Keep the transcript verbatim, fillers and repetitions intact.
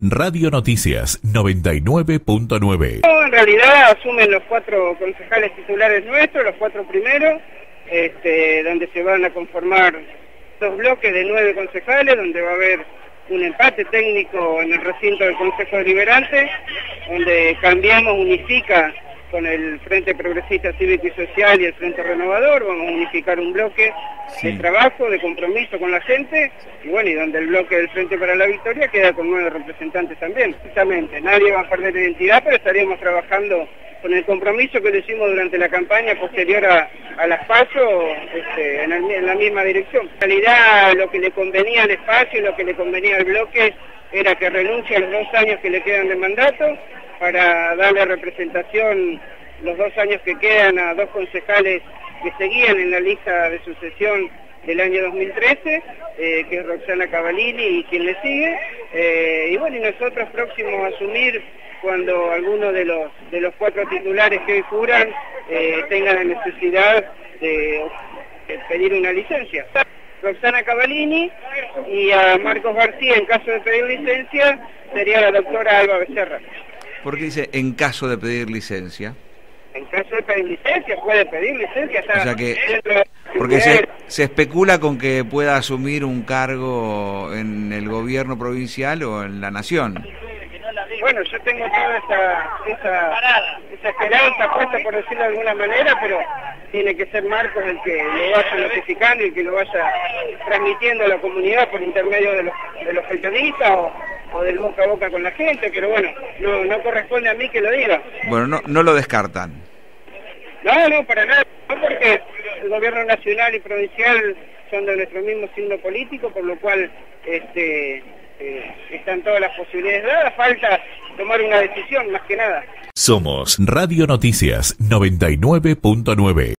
Radio Noticias noventa y nueve punto nueve. No, en realidad asumen los cuatro concejales titulares nuestros, los cuatro primeros, este, donde se van a conformar dos bloques de nueve concejales, donde va a haber un empate técnico en el recinto del Consejo Deliberante, donde Cambiamos unifica con el Frente Progresista Cívico y Social y el Frente Renovador. Vamos a unificar un bloque sí. de trabajo, de compromiso con la gente, y bueno, y donde el bloque del Frente para la Victoria queda con nueve representantes también. Justamente, nadie va a perder identidad, pero estaríamos trabajando con el compromiso que lo hicimos durante la campaña posterior a, a las PASO, este, en, el, en la misma dirección. En realidad, lo que le convenía al espacio y lo que le convenía al bloque era que renuncie a los dos años que le quedan de mandato, para darle representación los dos años que quedan a dos concejales que seguían en la lista de sucesión del año dos mil trece, eh, que es Roxana Cavallini y quien le sigue, eh, y bueno, y nosotros próximos a asumir cuando alguno de los de los cuatro titulares que hoy juran eh, tenga la necesidad de, de pedir una licencia. Roxana Cavallini, y a Marcos García, en caso de pedir licencia, sería la doctora Alba Becerra. ¿Por qué dice en caso de pedir licencia? En caso de pedir licencia, puede pedir licencia. Está o sea que, porque se, se especula con que pueda asumir un cargo en el gobierno provincial o en la nación. Bueno, yo tengo toda esa, esa, esa esperanza puesta, por decirlo de alguna manera, pero tiene que ser Marcos el que lo vaya notificando y que lo vaya transmitiendo a la comunidad por intermedio de los, de los periodistas o, o del boca a boca con la gente, pero bueno, no, no corresponde a mí que lo diga. Bueno, no, no lo descartan. No, no, para nada, no, porque el gobierno nacional y provincial son de nuestro mismo signo político, por lo cual este eh, están todas las posibilidades dadas, falta tomar una decisión más que nada. Somos Radio Noticias noventa y nueve punto nueve.